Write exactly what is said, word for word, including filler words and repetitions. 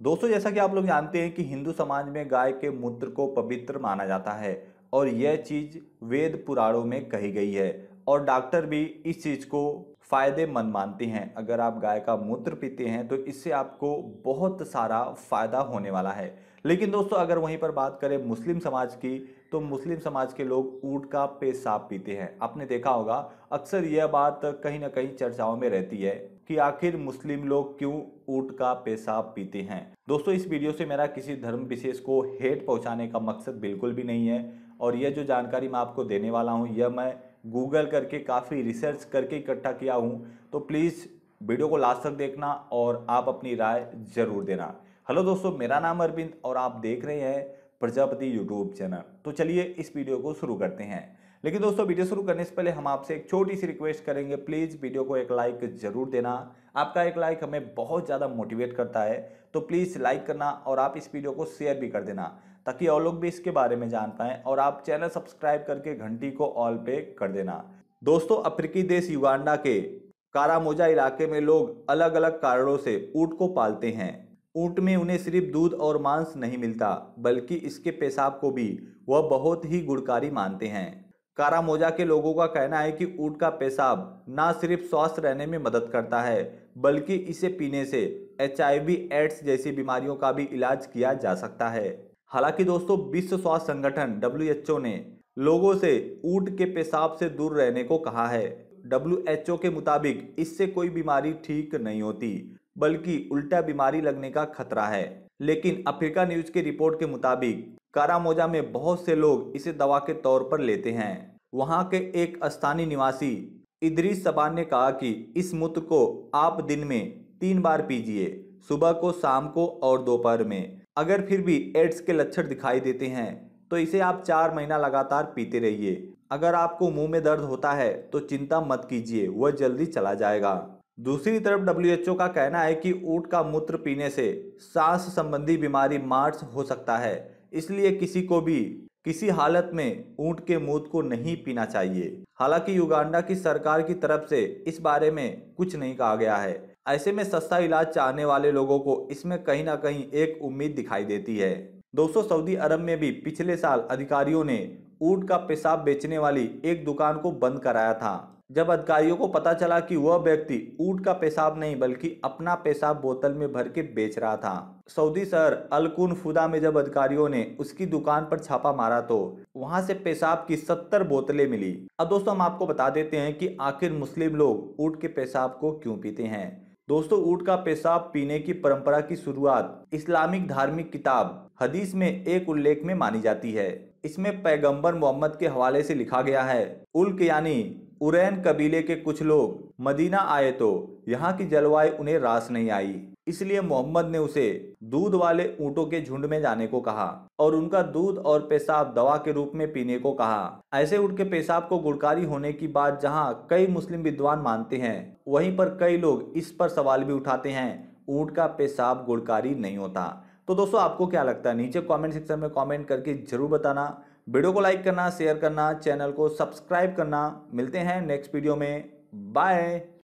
दोस्तों, जैसा कि आप लोग जानते हैं कि हिंदू समाज में गाय के मूत्र को पवित्र माना जाता है और यह चीज वेद पुराणों में कही गई है और डॉक्टर भी इस चीज को फायदेमंद मानते हैं। अगर आप गाय का मूत्र पीते हैं तो इससे आपको बहुत सारा फायदा होने वाला है। लेकिन दोस्तों, अगर वहीं पर बात करें मुस्लिम समाज की, तो मुस्लिम समाज के लोग ऊंट का पेशाब पीते हैं। आपने देखा होगा, अक्सर यह बात कहीं ना कहीं चर्चाओं में रहती है कि आखिर मुस्लिम लोग क्यों ऊंट का पेशाब पीते हैं। दोस्तों, इस वीडियो से मेरा किसी धर्म विशेष को हेट पहुंचाने का मकसद बिल्कुल भी नहीं है और यह जो जानकारी मैं आपको देने वाला हूं, यह मैं गूगल करके काफ़ी रिसर्च करके इकट्ठा किया हूं। तो प्लीज़ वीडियो को लास्ट तक देखना और आप अपनी राय जरूर देना। हेलो दोस्तों, मेरा नाम अरविंद और आप देख रहे हैं प्रजापति यूट्यूब चैनल। तो चलिए इस वीडियो को शुरू करते हैं। लेकिन दोस्तों, वीडियो शुरू करने से पहले हम आपसे एक छोटी सी रिक्वेस्ट करेंगे, प्लीज़ वीडियो को एक लाइक जरूर देना। आपका एक लाइक हमें बहुत ज़्यादा मोटिवेट करता है, तो प्लीज़ लाइक करना और आप इस वीडियो को शेयर भी कर देना ताकि और लोग भी इसके बारे में जान पाएं। और आप चैनल सब्सक्राइब करके घंटी को ऑल पे कर देना। दोस्तों, अफ्रीकी देश युगांडा के कारामोजा इलाके में लोग अलग अलग कारणों से ऊंट को पालते हैं। ऊंट में उन्हें सिर्फ दूध और मांस नहीं मिलता, बल्कि इसके पेशाब को भी वह बहुत ही गुणकारी मानते हैं। कारामोजा के लोगों का कहना है कि ऊंट का पेशाब न सिर्फ स्वस्थ रहने में मदद करता है, बल्कि इसे पीने से एच आई वी एड्स जैसी बीमारियों का भी इलाज किया जा सकता है। हालांकि दोस्तों, विश्व स्वास्थ्य संगठन डब्ल्यू एच ओ ने लोगों से ऊंट के पेशाब से दूर रहने को कहा है। डब्ल्यू एच ओ के मुताबिक इससे कोई बीमारी ठीक नहीं होती, बल्कि उल्टा बीमारी लगने का खतरा है। लेकिन अफ्रीका न्यूज के रिपोर्ट के मुताबिक कारामोजा में बहुत से लोग इसे दवा के तौर पर लेते हैं। वहां के एक स्थानीय निवासी इदरीस सबान ने कहा कि इस मूत्र को आप दिन में तीन बार पीजिए, सुबह को, शाम को और दोपहर में। अगर फिर भी एड्स के लक्षण दिखाई देते हैं तो इसे आप चार महीना लगातार पीते रहिए। अगर आपको मुंह में दर्द होता है तो चिंता मत कीजिए, वह जल्दी चला जाएगा। दूसरी तरफ डब्ल्यू एच ओ का कहना है कि ऊंट का मूत्र पीने से सांस संबंधी बीमारी मार्च हो सकता है, इसलिए किसी को भी किसी हालत में ऊंट के मूत्र को नहीं पीना चाहिए। हालांकि युगांडा की सरकार की तरफ से इस बारे में कुछ नहीं कहा गया है। ऐसे में सस्ता इलाज चाहने वाले लोगों को इसमें कहीं ना कहीं एक उम्मीद दिखाई देती है। दोस्तों, सऊदी अरब में भी पिछले साल अधिकारियों ने ऊंट का पेशाब बेचने वाली एक दुकान को बंद कराया था। जब अधिकारियों को पता चला कि वह व्यक्ति ऊंट का पेशाब नहीं बल्कि अपना पेशाब बोतल में भर के बेच रहा था। सऊदी शहर अल कुन फुदा में जब अधिकारियों ने उसकी दुकान पर छापा मारा तो वहां से पेशाब की सत्तर बोतलें मिली। अब दोस्तों, हम आपको बता देते हैं कि आखिर मुस्लिम लोग ऊंट के पेशाब को क्यों पीते हैं। दोस्तों, ऊंट का पेशाब पीने की परंपरा की शुरुआत इस्लामिक धार्मिक किताब हदीस में एक उल्लेख में मानी जाती है। इसमें पैगंबर मोहम्मद के हवाले से लिखा गया है, उल्क यानी उरैन कबीले के कुछ लोग मदीना आए तो यहाँ की जलवायु उन्हें रास नहीं आई, इसलिए मोहम्मद ने उसे दूध वाले ऊंटों के झुंड में जाने को कहा और उनका दूध और पेशाब दवा के रूप में पीने को कहा। ऐसे ऊंट के पेशाब को गुणकारी होने की बात जहाँ कई मुस्लिम विद्वान मानते हैं, वहीं पर कई लोग इस पर सवाल भी उठाते हैं, ऊंट का पेशाब गुणकारी नहीं होता। तो दोस्तों, आपको क्या लगता है? नीचे कमेंट सेक्शन में कमेंट करके जरूर बताना। वीडियो को लाइक करना, शेयर करना, चैनल को सब्सक्राइब करना। मिलते हैं नेक्स्ट वीडियो में। बाय।